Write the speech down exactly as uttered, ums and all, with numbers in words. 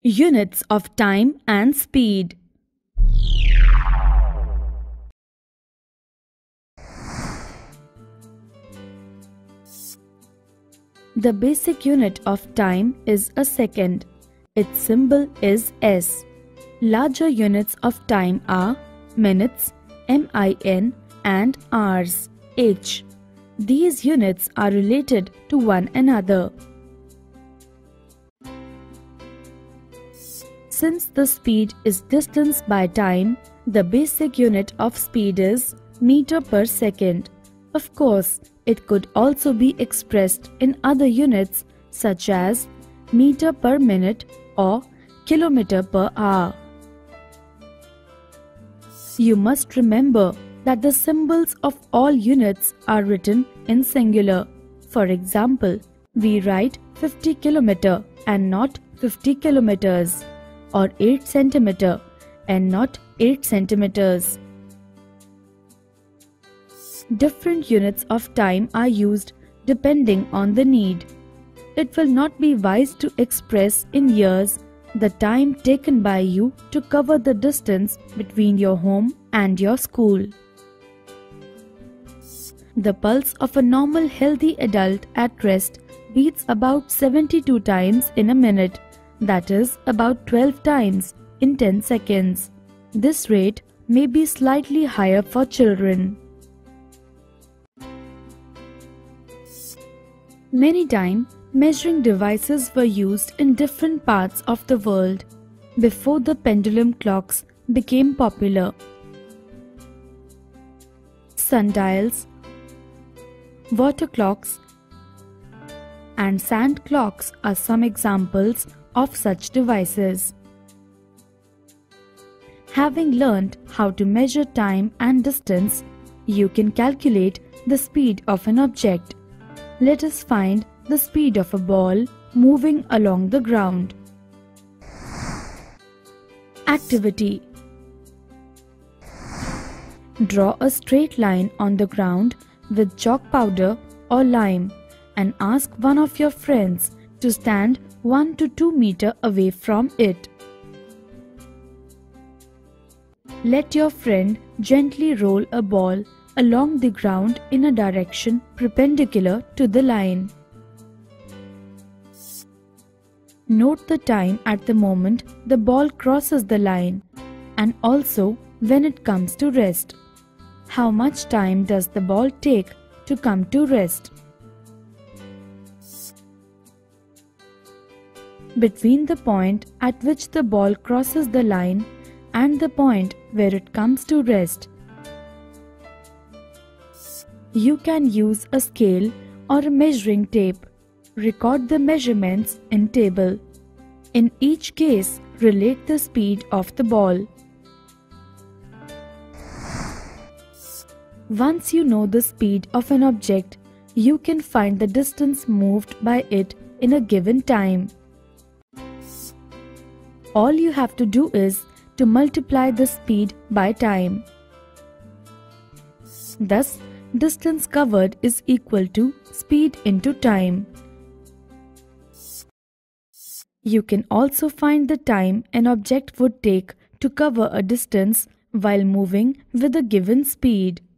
Units of time and speed. The basic unit of time is a second. Its symbol is S. Larger units of time are minutes, M I N, and hours, H. These units are related to one another. Since the speed is distance by time, the basic unit of speed is meter per second. Of course, it could also be expressed in other units such as meter per minute or kilometer per hour. You must remember that the symbols of all units are written in singular. For example, we write fifty kilometer and not fifty kilometers, or eight centimeter and not eight centimeters. Different units of time are used depending on the need. It will not be wise to express in years the time taken by you to cover the distance between your home and your school. The pulse of a normal healthy adult at rest beats about seventy-two times in a minute, that is about twelve times in ten seconds. This rate may be slightly higher for children. Many times, measuring devices were used in different parts of the world before the pendulum clocks became popular. Sundials, water clocks, and sand clocks are some examples of such devices. Having learned how to measure time and distance, you can calculate the speed of an object. Let us find the speed of a ball moving along the ground. Activity: draw a straight line on the ground with chalk powder or lime and ask one of your friends to stand one to two meters away from it. Let your friend gently roll a ball along the ground in a direction perpendicular to the line. Note the time at the moment the ball crosses the line and also when it comes to rest. How much time does the ball take to come to rest? Between the point at which the ball crosses the line and the point where it comes to rest, you can use a scale or a measuring tape. Record the measurements in table. In each case, relate the speed of the ball. Once you know the speed of an object, you can find the distance moved by it in a given time. All you have to do is to multiply the speed by time. Thus, distance covered is equal to speed into time. You can also find the time an object would take to cover a distance while moving with a given speed.